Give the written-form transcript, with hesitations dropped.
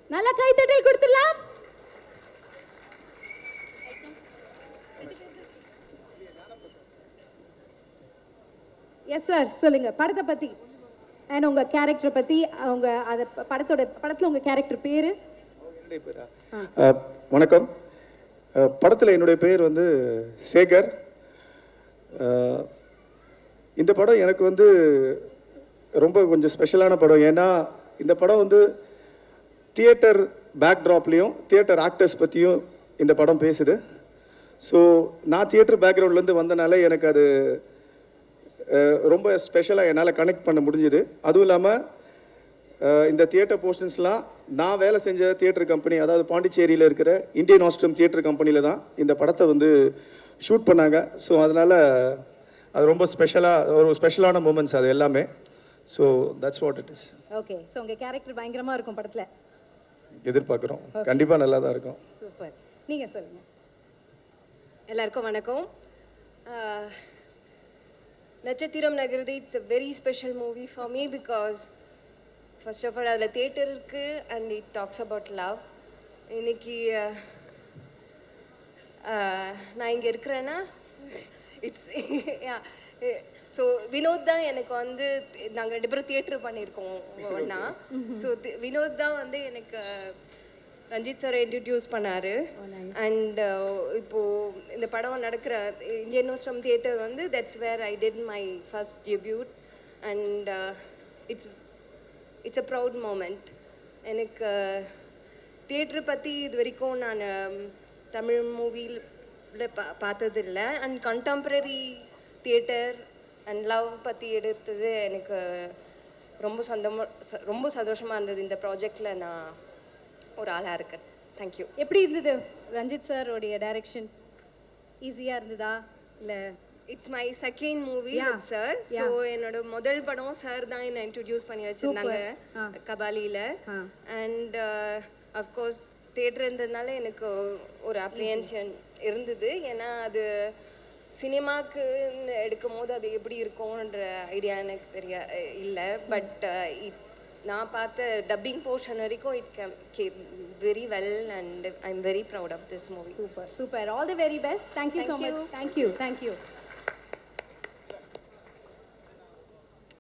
நல்ல கைத்தட்டல் கொடுத்துடலாம். எஸ் சார், சொல்லுங்க படத்தை பத்தி அண்ட் உங்க கேரக்டரை பத்தி. அவங்க அத படத்துல உங்க கேரக்டர் பேரு? வணக்கம். படத்தில் என்னுடைய பேர் வந்து சேகர். இந்த படம் எனக்கு வந்து ரொம்ப கொஞ்சம் ஸ்பெஷலான படம். ஏன்னா இந்த படம் வந்து தியேட்டர் பேக்ட்ராப்லேயும் தியேட்டர் ஆக்டர்ஸ் பற்றியும் இந்த படம் பேசுது. ஸோ நான் தியேட்டர் பேக்ரவுண்ட்லேருந்து வந்தனால எனக்கு அது ரொம்ப ஸ்பெஷலாக என்னால் கனெக்ட் பண்ண முடிஞ்சுது. அதுவும் இல்லாமல் இந்த தியேட்டர் போர்ஷன்ஸ்லாம் நான் வேலை செஞ்ச தியேட்டர் கம்பெனி, அதாவது பாண்டிச்சேரியில் இருக்கிற இந்தியன் ஆஸ்ட்ரம் தியேட்டர் கம்பெனியில் தான் இந்த படத்தை வந்து ஷூட் பண்ணாங்க. ஸோ அதனால் அது ரொம்ப ஒரு ஸ்பெஷலான மூமெண்ட்ஸ் அது எல்லாமே. So that's what it is. Okay, so உங்கள் கேரக்டர் பயங்கரமாக இருக்கும் படத்தில். எதிர்பார்க்குறோம், கண்டிப்பாக நல்லா தான் இருக்கும். சூப்பர். நீங்கள் சொல்லுங்கள். எல்லாருக்கும் வணக்கம். Natchathiram Nagargirathu, it's a very special movie for me because first of all அதில் தியேட்டர் இருக்குது and it talks about love. இன்னைக்கு நான் இங்கே இருக்கிறேன்னா இட்ஸ் ஸோ வினோத் தான் எனக்கு வந்து, நாங்கள் 2 பேரும் தியேட்டர் பண்ணியிருக்கோம் ஒன்றா. ஸோ வினோத் தான் வந்து எனக்கு ரஞ்சித் சாரை இன்ட்ரடியூஸ் பண்ணார். அண்ட் இப்போது இந்த படம் நடக்கிற இந்தியன் ஆஸ்ட்ரம் தியேட்டர் வந்து that's where I did my first debut. And it's a proud moment. எனக்கு தியேட்டரை பற்றி இது வரைக்கும் நான் தமிழ் மூவியில் பார்த்ததில்லை. And contemporary theatre and love பற்றி எடுத்தது எனக்கு ரொம்ப சந்தோஷமாக இருந்தது. இந்த ப்ராஜெக்டில் நான் ஒரு ஆளாக இருக்கேன். தேங்க்யூ. எப்படி இருந்தது ரஞ்சித் சாரோடைய டைரக்ஷன்? ஈஸியாக இருந்ததா இல்லை? It's my second movie with sir. So என்னோட முதல் படம் சார் தான் என்னை இன்ட்ரடியூஸ் பண்ணி வச்சுருந்தாங்க கபாலியில். அண்ட் அஃப்கோர்ஸ் தியேட்டர்ன்றதுனால எனக்கு ஒரு அப்ரிஹென்ஷன் இருந்தது. ஏன்னா அது சினிமாவுக்கு எடுக்கும் போது அது எப்படி இருக்கும்ன்ற ஐடியா எனக்கு இல்லை. பட் நான் பார்த்த டப்பிங் போர்ஷன் வரைக்கும் it came very well and I am very proud of this movie. Super super. All the very best. Thank you so much. Thank you.